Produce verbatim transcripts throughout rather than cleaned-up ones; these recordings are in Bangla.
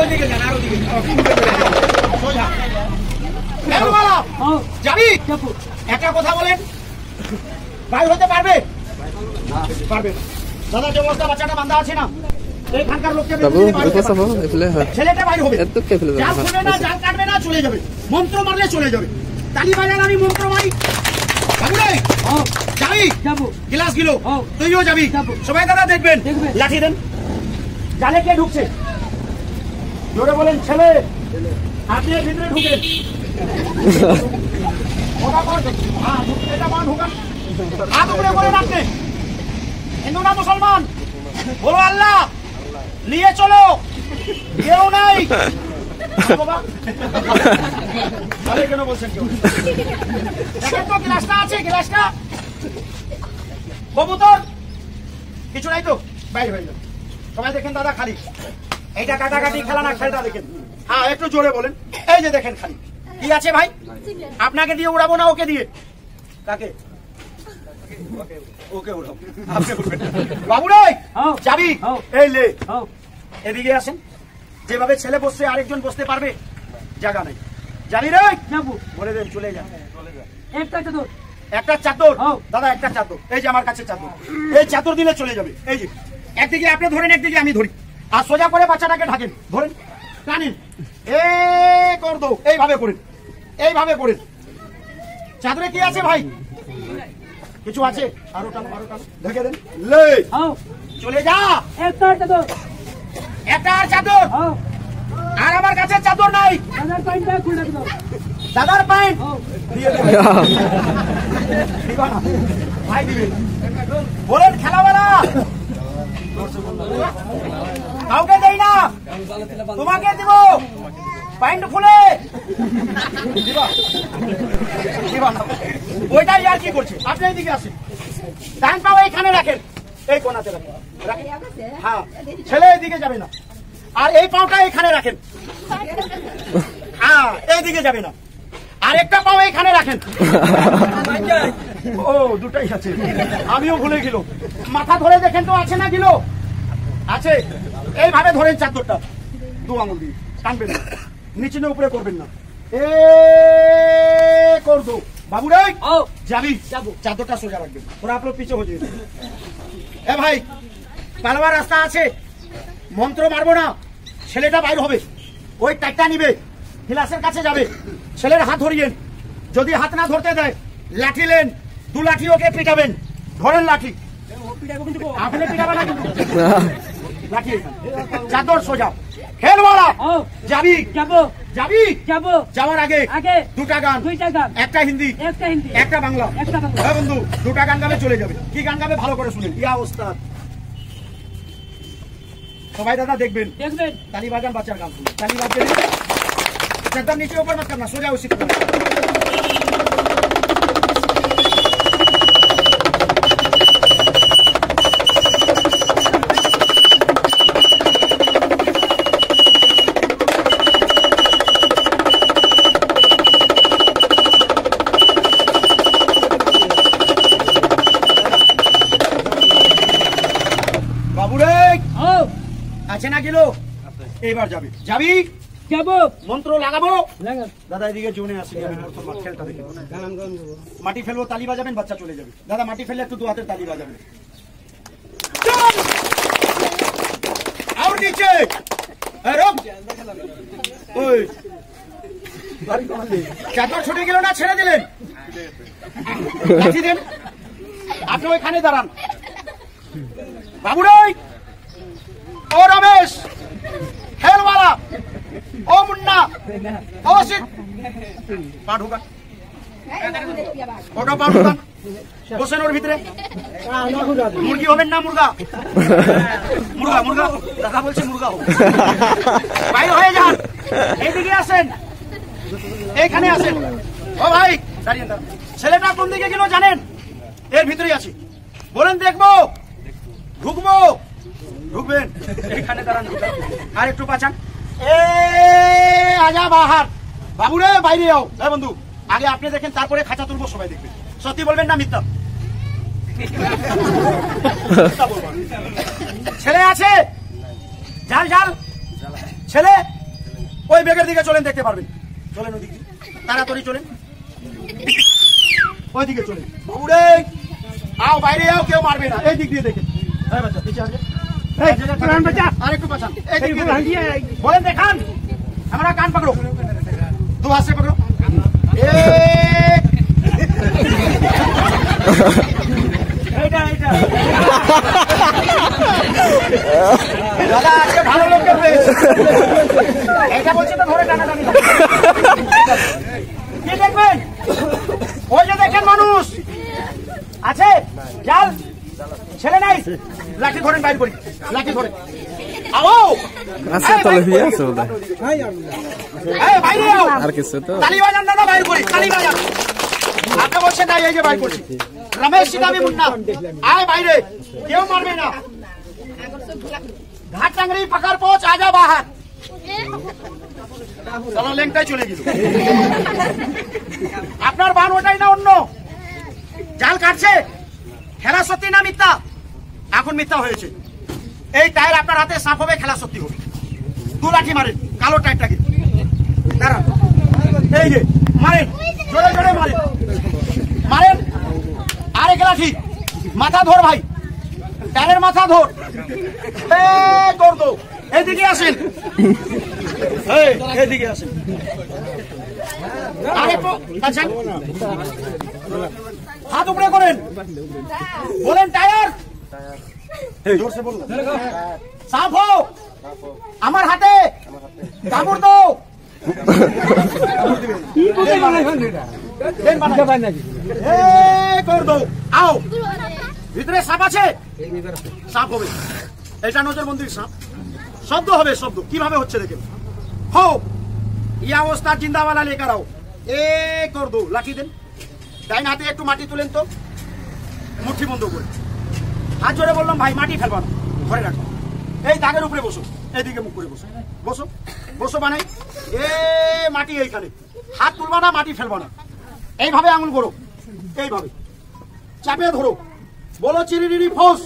ওইদিকে যান, আরো দিকে সোজা। যাবি? একটা কথা বলেন, বাইর হতে পারবে? পারবে। দাদা যে অবস্থা বাচ্চাটা বান্ধা আছে না, এইখানকার লোককে ছেলেটা বাইর হবে, জাল খুলবে না, জাল কাটবে না, চলে যাবে। মন্ত্র মারলে চলে যাবে। তালি বাজান, আমি মন্ত্র মারি। যাবি? গ্লাস গিলো, তুইও যাবি। সবাই দাদা দেখবেন, লাঠি দেন। জালে কে ঢুকছে? জোরে বলেন। ছেলে, আপনি ভিতরে ঢুকেন। হাত উপরে করেন আপনি। হিন্দু না মুসলমান? বলো আল্লাহ। নিয়ে চলো, কেউ নাই। কেন বলছেন? দেখেন তো গ্লাসটা আছে, গ্লাসটা কবুতর কিছু নাই তো, বাইরে হয়ে যাবে। সবাই দেখেন দাদা, খালি এইটা কাটাকাটি খেলা না, খেলটা দেখেন। হ্যাঁ, একটু জোরে বলেন। এই যে দেখেন, খালি কি আছে ভাই? আপনাকে দিয়ে উড়াবো না, ওকে দিয়ে। কাকে? ওকে উড়াবো। বাবু রে, যাবি? এই লে, এদিকে আসেন। যেভাবে ছেলে বসছে আরেকজন বসতে পারবে? জায়গা নাই। যাবি রে? বলে দেন, চলে যান। একটা চাদর, একটা চাদর দাদা, একটা চাদর। এই যে আমার কাছে চাদর, এই চাদর দিলে চলে যাবে। এই যে একদিকে আপনি ধরেন, একদিকে আমি ধরি, আর সোজা করে বাচ্চাটাকে ঢাকেন। ধরেন, টানেন, এ কর দো, এইভাবে করেন, এইভাবে করেন। চাদরে কি আছে ভাই? কিছু আছে? আরো টানো, আরো টানো, ঢেকে দেন। লে, চলে যা। একটা চাদর, একটা চাদর। আর আমার কাছে চাদর নাই। দাদার পাইন ভাই দিবেন। বলেন খেলাবেলা কাউকে দেই না, তোমাকে দিব। পাইন্ট খুলে ওইটাই আর কি করছে। আপনি এইদিকে আসেন, ডান পাও এইখানে রাখেন, এই কোনাতে রাখেন। হ্যাঁ, ছেলে এইদিকে যাবে না। আর এই পাওটা এখানে রাখেন। হ্যাঁ, এইদিকে যাবে না। আর একটা পাও এখানে রাখেন। ও, দুটাই আছে, আমিও ভুলে গেল। মাথা ধরে দেখেন তো আছে না? গেল আছে। এইভাবে ধরেন চাদরটা, দু আঙুল দিয়ে টানবেন না, নিচে উপরে করবেন না। এ কর দো। বাবু রে, যাবি? চাদরটা সোজা রাখবেন, ওরা আপনার পিছে হয়ে যাবে। এ ভাই, পালাবার রাস্তা আছে, মন্ত্র মারবো না। ছেলেটা বাইর হবে, ওই টাইটটা নিবে, গ্লাসের কাছে যাবে, ছেলের হাত ধরিয়েন। যদি হাত না ধরতে দেয়, লাঠি লেন, দু লাঠি ওকে পিটাবেন। ধরেন লাঠি, আপনি পিটাবেন না কিন্তু। লাঠি, চাদর সোজা। খেলওয়ালা, যাবি? যাবি? যাওয়ার আগে দুটা গান, একটা হিন্দি, একটা বাংলা। বন্ধু, দুটা গান গাবে, চলে যাবে। কি গান গাবে ভালো করে শুনেন। ইয়া ওস্তাদ। সবাই দাদা দেখবেন, তালি বাজান, বাচ্চার গান তালি বাজবেন। একদম নিচে উপর মত করনা, সোজা উচিত। বাবু রে, আছে না গেল? এইবার যাবি? যাবি? যাবো। মন্ত্র লাগাবো। দাদা এদিকে জোনে আসি, খেলটা দেখে মাটি ফেলবো, তালি বাজাবেন, বাচ্চা চলে যাবে। দাদা মাটি ফেললে একটু দু হাতের তালি বাজাবেন। আর নিচে চাদর ছুটে গেল না, ছেড়ে দিলেন? দেন, আপনি ওইখানে দাঁড়ান। বাবু রে, ও রমেশ, খেলওয়ালা, ও মুন্না, ও সিট, পা ঢুকান, ওটা পা ঢুকান, বসেন ওর ভিতরে। মুরগি হবেন না মুরগা? মুরগা, মুরগা, দাদা বলছে মুরগা হবে। বাইরে হয়ে যান, এইদিকে আসেন, এইখানে আসেন। ও ভাই দাঁড়িয়ে দাঁড়ান। ছেলেটা কোন দিকে গেল জানেন? এর ভিতরেই আছে। বলেন দেখবো, ঢুকবো? ঢুকবেন, এইখানে দাঁড়ান। আর একটু পাচান। এ আজা বাহার। বাবু রে, বাইরে যাও। হ্যাঁ বন্ধু, আগে আপনি দেখেন, তারপরে খাঁচা তুলবো, সবাই দেখবেন। সত্যি বলবেন না মিথ্যা? ছেলে আছে? জাল জাল ছেলে ওই ব্যাগের দিকে চলেন, দেখতে পারবেন। চলেন ওদিকে, তাড়াতাড়ি চলেন, ওইদিকে চলেন। বাবুরে আও, বাইরে আও, কেউ মারবে না। এই দিক দিয়ে দেখেন। আরেকটু বাঁচান। বলেন দেখান, আমরা কান পাকড়ো, দু হাত সে পাকড়ো। এইটা এইটা দাদা, আজকে ভালো লোককে পেয়েছে। এটা বলছে তো ধরে টানাটানি। কি দেখবেন? ওই যে দেখেন মানুষ আছে, জাল ছেলে নাই, লাঠি ধরেন, বাইর করি, লাঠি ধরেন। আর কিছু তো তালি বাজান দাদা, বাইর করি, তালি বাজান। আপনি বলছেন না, এই যে বাইর করছি। রমেশ সিদামি মুন্না, আয় বাইরে, কেউ মারবে না। ঘাট টাঙ্গরি পাকার পৌঁছ, আজা বাহার। চলো, লেংটাই চলে গেল। আপনার বান ওটাই না অন্য? জাল কাটছে, খেলা সত্যি না মিথ্যা? এখন মিথ্যা হয়েছে। এই টায়ার আপনার হাতে সাপ হবে, খেলা সত্যি হবে। দু লাঠি মারেন কালো টায়ারটাকে, দাঁড়ান। এই যে মারেন, জোরে জোরে মারেন, মারেন। আরেক লাঠি, মাথা ধর ভাই, টায়ারের মাথা ধর। দৌড় দো, এইদিকে আসেন, এইদিকে আসেন। হাত উপরে করেন, বলেন টায়ার সাফ হো, আমার হাতে কাপড় দো। আও, ভিতরে সাপ আছে, সাপ হবে। এটা নজরবন্দির সাপ, শব্দ হবে, শব্দ কিভাবে হচ্ছে দেখেন। হো ইয়া অবস্থা জিন্দাওয়ালা লেকার আও, এ কর দো, লাঠি দেন। ডাইন হাতে একটু মাটি তুলেন তো, মুঠি বন্ধ করে। হাত জোরে বললাম ভাই, মাটি ফেলবা না, ঘরে রাখো। এই দাগের উপরে বসো, এইদিকে মুখ করে বসো, বসো বসো। বানাই এ মাটি এইখানে, হাত তুলবা না, মাটি ফেলবা না। এইভাবে আঙুল করো, এইভাবে চাপে ধরো, বলো চিরিরিরি ফোস।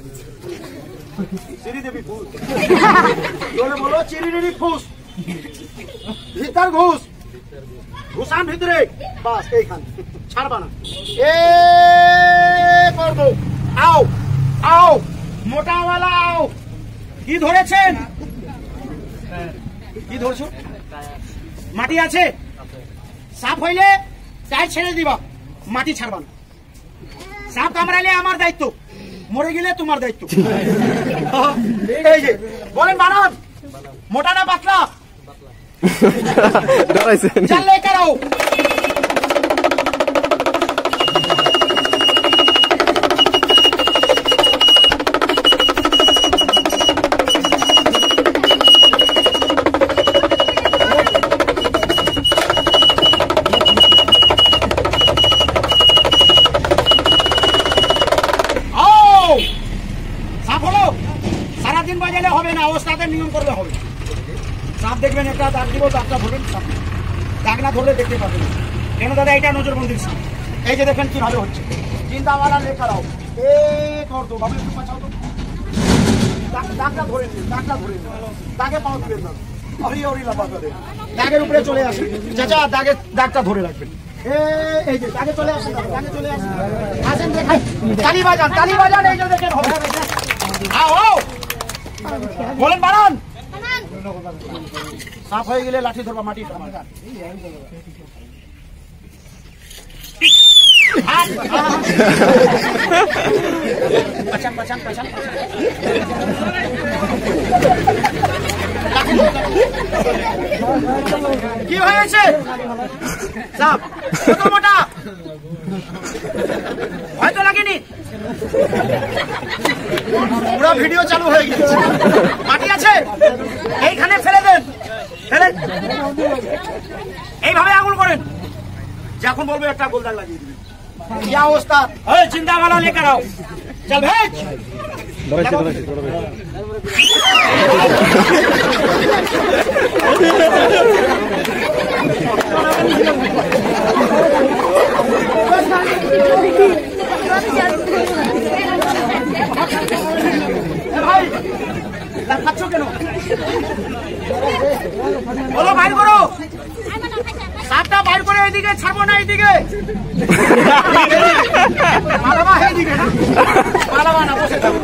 চিরি দেবী ফোস, বলো চিরিরিরি ফোস। ভিতর ঘুষ, ঘুষান ভিতরে, বাস এইখানে, ছাড়বা না। এ করবো, আও আও, মোটাওয়ালা আও। কি ধরেছেন? কি ধরছো? মাটি আছে, সাপ হইলে টায়ার ছেড়ে দিবা, মাটি ছাড়বা না। সাপ কামড়াইলে আমার দায়িত্ব, মরে গেলে তোমার দায়িত্ব। এই যে বলেন বানান, মোটা না পাতলা? চল লেকার আও। সারাদিন বাজালে হবে না, অবস্থাতে নিয়ম করলে হবে। সাপ দেখবেন, একটা দাগ দিব, দাগটা ধরবেন, দাগ না ধরলে দেখতে পাবেন। কেন দাদা, এটা নজরবন্দির সাপ। এই যে দেখেন কিভাবে হচ্ছে, জিন্দাওয়ালা লেখা দাও। এ কর দো বাবু, একটু পাছাও তো, দাগটা ধরে নিন, দাগটা ধরে নিন, দাগে পাও দিবেন না। অরি অরি লাফাতে দেন, দাগের উপরে চলে আসে। চাচা দাগে, দাগটা ধরে রাখবেন। এই যে দাগে চলে আসে, দাগে চলে আসে, আসেন দেখাই, তালি বাজান, তালি বাজান। এই যে দেখেন হবে, আও আও, বলেন বানান। সাফ হয়ে গেলে লাঠি ধরবা, মাটি কি হয়েছে? সাপ কত মোটা? হয়তো লাগেনি, পুরো ভিডিও চালু হয়ে গেছে। মাটি আছে, এইখানে ফেলে দেন, ফেলেন, এইভাবে আঙুল করেন। যখন বলবো একটা গোলদার লাগিয়ে দিবেন। কি অবস্থা? এই চিন্তাওয়ালা লেকার আও, চল ভেজ। ভাই খাচ্ছ কেন? বলো বাইর করো, সাপটা বাইর করে এইদিকে ছাড়বো না, এইদিকে পালাবা, এইদিকে না পালাবা না, বসে থাকো।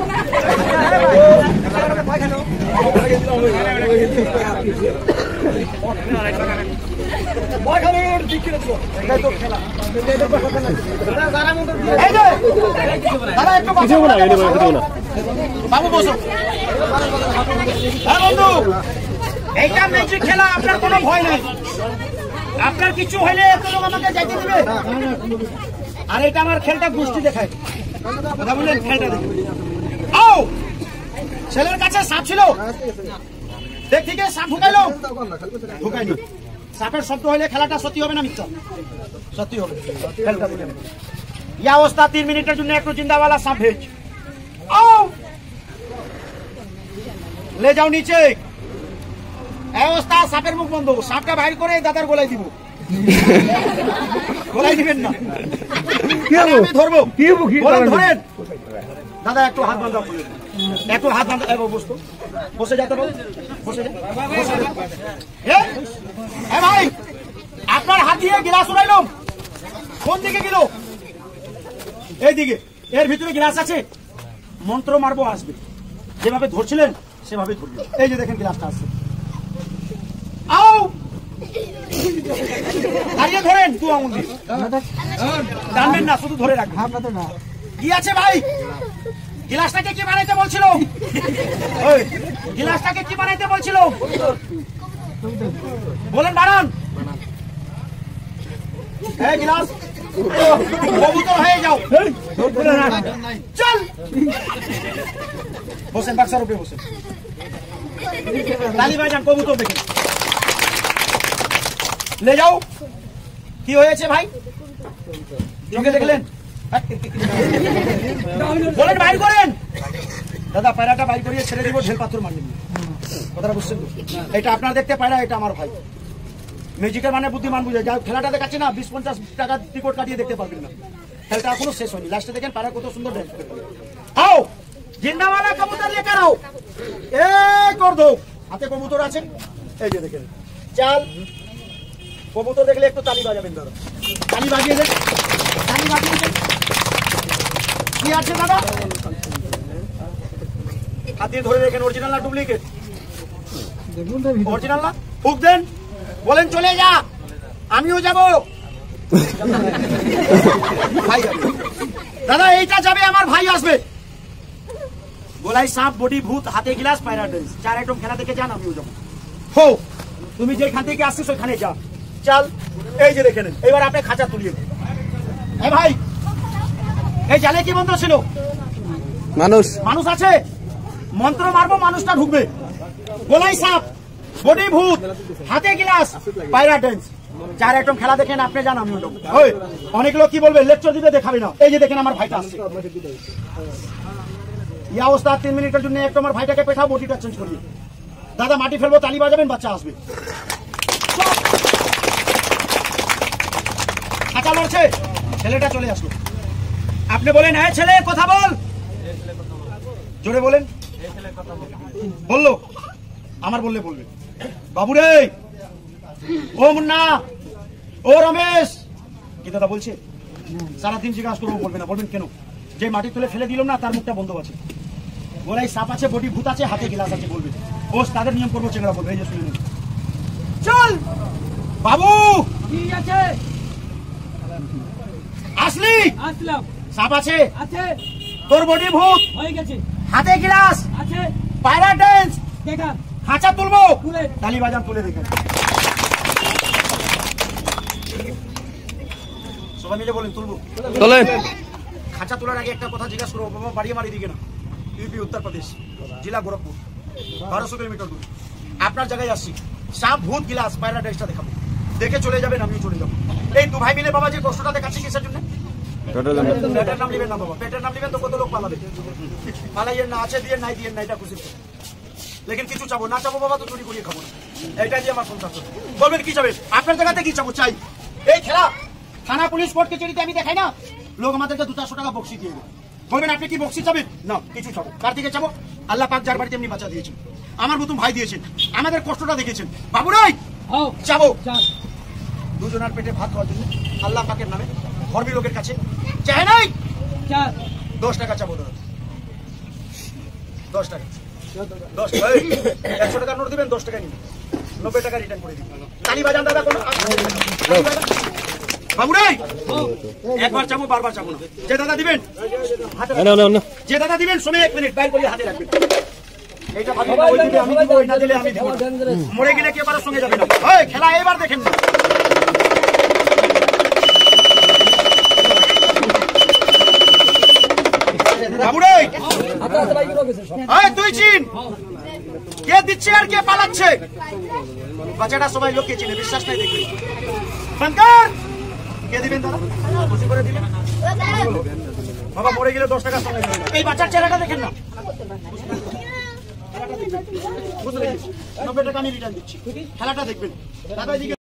বাবু বসো। হ্যাঁ বন্ধু, এইটা ম্যাজিক খেলা, আপনার কোনো ভয় নাই, আপনার কিছু হইলে এত লোক আমাকে যাইতে দিবে। আর এটা আমার খেলটা গোষ্ঠী দেখায়, কথা বললেন, খেলটা দেখে আও। ছেলের কাছে সাপ ছিল, দেখ থেকে সাপ ঢুকাইলো, ঢুকাইনি। সাপের শব্দ হইলে খেলাটা সত্যি হবে না মিথ্যা? সত্যি হবে। খেলটা বলেন ইয়া অবস্থা, তিন মিনিটের জন্য একটু জিন্দাওয়ালা সাপ ভেজ আও, ले जाओ नीचे। অবস্থা সাপের মুখ বন্ধ, সাপটা বাইর করে দাদার গলায় দিব। গলায় দিবেন না, আমি ধরবো। ধরেন দাদা, একটু হাত বাঁধা, একটু হাত বাঁধা, বসতো বসে যাতে বল, বসে যা। ভাই আপনার হাত দিয়ে গ্লাস উড়াইলাম, কোন দিকে গেল? এইদিকে। এর ভিতরে গ্লাস আছে, মন্ত্র মারবো, আসবে। যেভাবে ধরছিলেন সেভাবে ধরবেন। এই যে দেখেন গ্লাসটা আসছে, আও দাঁড়িয়ে ধরেন, দু আঙুল দিয়ে টানবেন না, শুধু ধরে রাখবেন। কি আছে ভাই? গিলাসটাকে কি বানাইতে বলছিল? গিলাসটাকে কি বানাইতে বলছিল? বলেন বানান। এই গিলাস কবুতর হয়ে যাও, চল বসেন, বাক্সার উপরে বসেন, তালি বাজান, কবুতর দেখে ले যাও। কি হয়েছে ভাই? চোখে দেখলেন? বলেন বাইর করেন। দাদা পায়রাটা বাইর করিয়ে ছেড়ে দিব, ঢেল পাথর মারবেন। কথাটা বুঝছেন তো? এটা আপনারা দেখতে পায়রা, এটা আমার ভাই। ম্যাজিকের মানে বুদ্ধিমান বুঝে যা। খেলাটা দেখাচ্ছি না, বিশ পঞ্চাশ টাকা টিকট কাটিয়ে দেখতে পারবেন না। খেলাটা এখনো শেষ হয়নি। লাস্টে দেখেন পায়রা কত সুন্দর ড্যান্স করে। आओ জিন্দাওয়ালা কবুতর লেकर आओ। এ কর দো, হাতে কবুতর আছে, এই যে দেখেন। চাল কবুতর দেখলে একটু তালি বাজাবেন দাদা, তালি বাজিয়ে দেন, তালি বাজিয়ে দেন। কি আছে দাদা? হাত দিয়ে ধরে দেখেন, অরিজিনাল না ডুপ্লিকেট? অরিজিনাল না? ফুক দেন, বলেন চলে যা, আমিও যাব। ভাই দাদা এইটা যাবে, আমার ভাই আসবে। গলায় সাপ, বডি ভূত, হাতে গ্লাস, পায়রা ড্যান্স, চার আইটেম খেলা দেখে যান, আমিও যাবো। হো তুমি যেখান থেকে আসছিস ওইখানে যা, চল। এই যে দেখে নেন, এবার আপনি খাঁচা তুলিয়ে দেন। এই ভাই, এই জালে কি মন্ত্র ছিল? মানুষ মানুষ আছে, মন্ত্র মারবো, মানুষটা ঢুকবে। গলায় সাপ, বডি ভূত, হাতে গ্লাস, পায়রা ড্যান্স, চার আইটেম খেলা দেখেন, আপনি যান, আমিও যাবো। ওই অনেক লোক কি বলবে, লেকচার দিতে দেখাবে না। এই যে দেখেন আমার ভাইটা আসছে। এই অবস্থা, তিন মিনিটের জন্য একটু আমার ভাইটাকে পেঠাও, বডিটা চেঞ্জ করিয়ে। দাদা মাটি ফেলবো, তালি বাজাবেন, বাচ্চা আসবে। খাঁচা লড়ছে, ছেলেটা চলে আসলো। আপনি বলেন, হ্যাঁ ছেলে কথা বল, জোরে বলেন। বললো, আমার বললে বলবে। বাবু রে, ও মুন্না, ও রমেশ, কি দাদা বলছে? সারাদিন জিজ্ঞাসা করবো, বলবে না। বলবেন কেন? যে মাটি তুলে ফেলে দিলাম না, তার মুখটা বন্ধ আছে, গলায় সাপ আছে, বডি ভূত আছে, হাতে গিলাস আছে, বলবে। ও তাদের নিয়ম করবো, চেঙ্গা বলবে। এই যে শুনে নিন। চল বাবু, কি আছে? আসলি? আসলাম। সাপ আছে? আছে। তোর বডি ভূত হয়ে গেছে, হাতে গিলাস আছে, পায়রা ড্যান্স দেখা, খাঁচা তুলবো, তালি বাজান, তুলে দেখেন। সবাই মিলে বলেন, তুলবো। তোলেন। খাঁচা তোলার আগে একটা কথা জিজ্ঞাসা করবো, বাবা বাড়িয়ে মারি দিকে না, ইউপি উত্তর প্রদেশ, জেলা গোরখপুর, বারোশো কিলোমিটার দূর। আপনার জায়গায় আসছি, সাপ, ভূত, গিলাস, পায়রা ড্যান্সটা দেখাবো, দেখে চলে যাবেন, আমিও চলে যাবো। এই দু ভাই মিলে বাবা যে কষ্টটা দেখাচ্ছি, কিসের জন্য? পেটের নাম নেবেন না বাবা, পেটের নাম নেবেন তো কত লোক পালাবে। পালাইয়ের না, আছে দিয়ে নাই, দিয়ে না, এটা খুশি। লেকিন কিছু চাবো না, চাবো বাবা তো চুরি করিয়ে খাবো না, এটা দিয়ে আমার সংসার চলে। বলবেন কি চাবে? আপনার জায়গাতে কি চাবো? চাই এই খেলা, থানা পুলিশ কোর্ট কচুরিতে আমি দেখাই না, লোক আমাদেরকে দু চারশো টাকা বক্সি দিয়ে দেবে। বলবেন আপনি কি বক্সি চাবেন? না, কিছু চাবো। কার দিকে চাবো? আল্লাহ পাক যার বাড়িতে এমনি বাঁচা দিয়েছেন, আমার মতন ভাই দিয়েছেন, আমাদের কষ্টটা দেখেছেন। বাবুরাই যাবো দুজনের পেটে ভাত খাওয়ার জন্য আল্লাহ পাকের নামে ধর্মী লোকের কাছে চায় নাই দশ টাকা চাবো দাদা, দশ টাকা দশ টাকা একশো টাকা নোট দিবেন, দশ টাকা নিবেন, নব্বই টাকা রিটার্ন করে দিবেন। তালি বাজান দাদা, কোনো বাবুরাই একবার চাবো বারবার চাবো না। যে দাদা দিবেন যে দাদা দিবেন সময় এক মিনিট বাইর করে হাতে রাখবেন। এইটা ভাববেন না ওই দিলে আমি দিব, ওই না দিলে আমি দিব। মরে গেলে কে পারার সঙ্গে যাবে না। ওই খেলা এবার দেখেন না। বাবুরাই ওই তুই চিন কে দিচ্ছে আর কে পালাচ্ছে। বাচ্চাটা সবাই লোককে চিনে, বিশ্বাস নাই দেখবে। শঙ্কর কে দিবেন দাদা, খুশি করে দিবেন। বাবা মরে গেলে দশ টাকা সঙ্গে যাবে না। এই বাচ্চার চেহারাটা দেখেন না, নব্বই টাকা আমি রিটার্ন দিচ্ছি, খেলাটা দেখবেন দাদা।